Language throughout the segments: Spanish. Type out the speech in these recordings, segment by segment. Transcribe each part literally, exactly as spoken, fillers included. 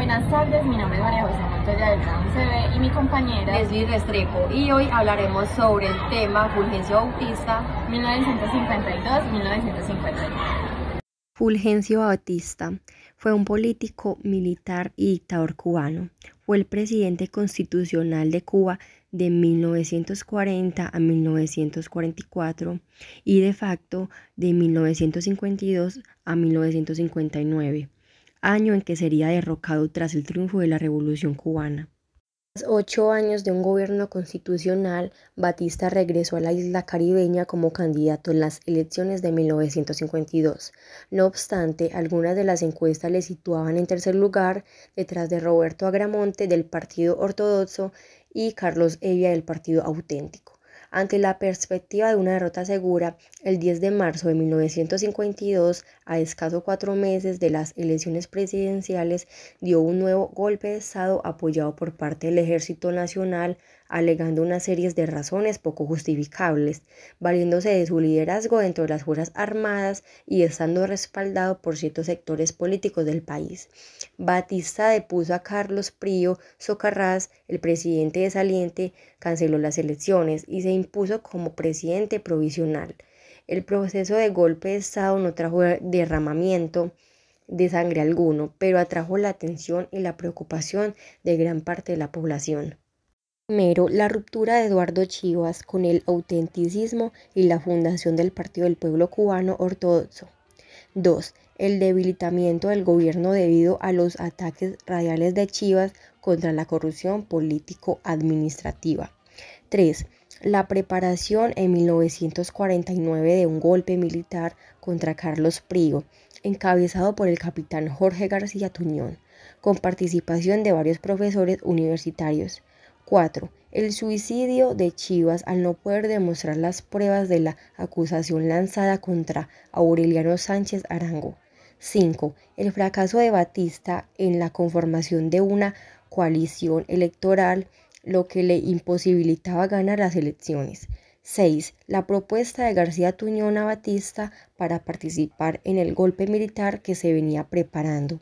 Buenas tardes, mi nombre es María José Montoya del Gran C B y mi compañera Leslie Restrepo, y hoy hablaremos sobre el tema Fulgencio Batista mil novecientos cincuenta y dos a mil novecientos cincuenta y nueve. Fulgencio Batista fue un político, militar y dictador cubano. Fue el presidente constitucional de Cuba de mil novecientos cuarenta a mil novecientos cuarenta y cuatro y de facto de mil novecientos cincuenta y dos a mil novecientos cincuenta y nueve, año en que sería derrocado tras el triunfo de la Revolución cubana. Tras ocho años de un gobierno constitucional, Batista regresó a la isla caribeña como candidato en las elecciones de mil novecientos cincuenta y dos. No obstante, algunas de las encuestas le situaban en tercer lugar, detrás de Roberto Agramonte del Partido Ortodoxo y Carlos Hevia del Partido Auténtico. Ante la perspectiva de una derrota segura, el diez de marzo de mil novecientos cincuenta y dos, a escasos cuatro meses de las elecciones presidenciales, dio un nuevo golpe de Estado apoyado por parte del Ejército Nacional, alegando una serie de razones poco justificables, valiéndose de su liderazgo dentro de las Fuerzas Armadas y estando respaldado por ciertos sectores políticos del país. Batista depuso a Carlos Prío Socarrás, el presidente de saliente, canceló las elecciones y se impuso como presidente provisional. El proceso de golpe de Estado no trajo derramamiento de sangre alguno, pero atrajo la atención y la preocupación de gran parte de la población. Primero, la ruptura de Eduardo Chivas con el autenticismo y la fundación del Partido del Pueblo Cubano Ortodoxo. dos. El debilitamiento del gobierno debido a los ataques radiales de Chivas contra la corrupción político-administrativa. tres. La preparación en mil novecientos cuarenta y nueve de un golpe militar contra Carlos Prío, encabezado por el capitán Jorge García Tuñón, con participación de varios profesores universitarios. cuatro. El suicidio de Chivas al no poder demostrar las pruebas de la acusación lanzada contra Aureliano Sánchez Arango. cinco. El fracaso de Batista en la conformación de una coalición electoral, lo que le imposibilitaba ganar las elecciones. seis. La propuesta de García Tuñón a Batista para participar en el golpe militar que se venía preparando.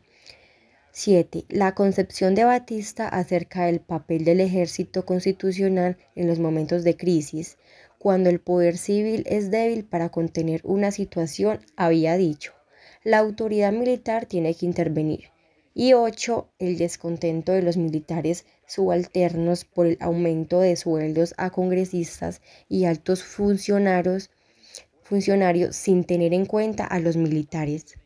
siete. La concepción de Batista acerca del papel del ejército constitucional en los momentos de crisis, cuando el poder civil es débil para contener una situación, había dicho: la autoridad militar tiene que intervenir. Y ocho. El descontento de los militares subalternos por el aumento de sueldos a congresistas y altos funcionarios, funcionarios sin tener en cuenta a los militares.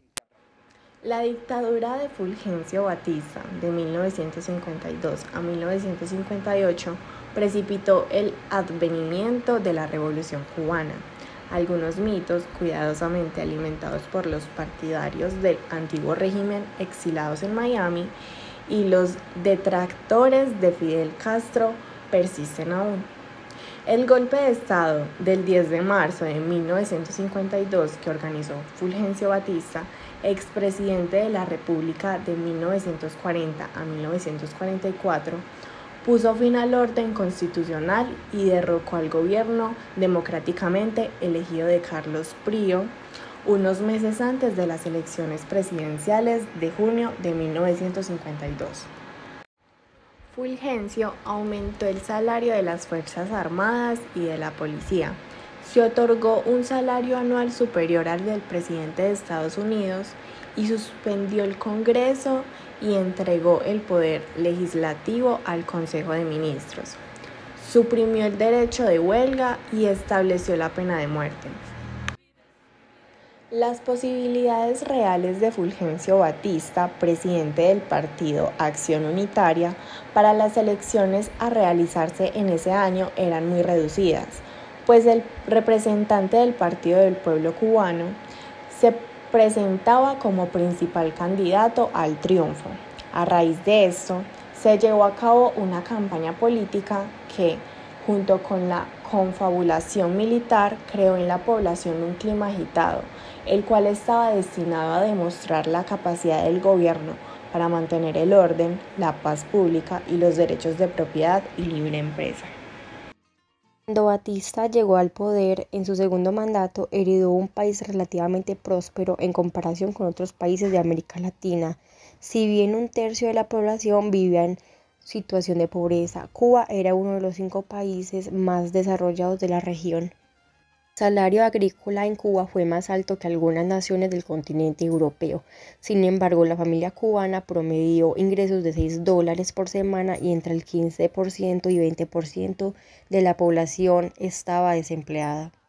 La dictadura de Fulgencio Batista de mil novecientos cincuenta y dos a mil novecientos cincuenta y ocho precipitó el advenimiento de la Revolución cubana. Algunos mitos, cuidadosamente alimentados por los partidarios del antiguo régimen exilados en Miami, y los detractores de Fidel Castro, persisten aún. El golpe de Estado del diez de marzo de mil novecientos cincuenta y dos que organizó Fulgencio Batista, expresidente de la República de mil novecientos cuarenta a mil novecientos cuarenta y cuatro, puso fin al orden constitucional y derrocó al gobierno democráticamente elegido de Carlos Prío unos meses antes de las elecciones presidenciales de junio de mil novecientos cincuenta y dos. Fulgencio aumentó el salario de las Fuerzas Armadas y de la policía. Se otorgó un salario anual superior al del presidente de Estados Unidos y suspendió el Congreso y entregó el poder legislativo al Consejo de Ministros. Suprimió el derecho de huelga y estableció la pena de muerte. Las posibilidades reales de Fulgencio Batista, presidente del partido Acción Unitaria, para las elecciones a realizarse en ese año eran muy reducidas, pues el representante del Partido del Pueblo Cubano se presentaba como principal candidato al triunfo. A raíz de esto, se llevó a cabo una campaña política que, junto con la confabulación militar, creó en la población un clima agitado, el cual estaba destinado a demostrar la capacidad del gobierno para mantener el orden, la paz pública y los derechos de propiedad y libre empresa. Cuando Batista llegó al poder, en su segundo mandato heredó un país relativamente próspero en comparación con otros países de América Latina. Si bien un tercio de la población vivía en situación de pobreza, Cuba era uno de los cinco países más desarrollados de la región. El salario agrícola en Cuba fue más alto que algunas naciones del continente europeo. Sin embargo, la familia cubana promedió ingresos de seis dólares por semana y entre el quince por ciento y veinte por ciento de la población estaba desempleada.